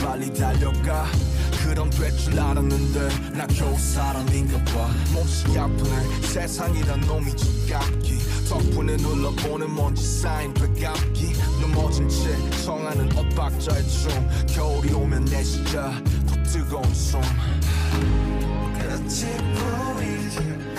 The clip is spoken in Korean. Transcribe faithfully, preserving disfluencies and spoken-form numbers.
빨리 달려가 그럼 될 줄 알았는데 나 겨우 사람인가 봐 몹시 아프네 세상이란 놈이 지갑기 덕분에 눌러보는 먼지 쌓인 되감기 넘어진 채 청하는 엇박자의 춤 겨울이 오면 내 시자 더 뜨거운 숨 끝이 보이지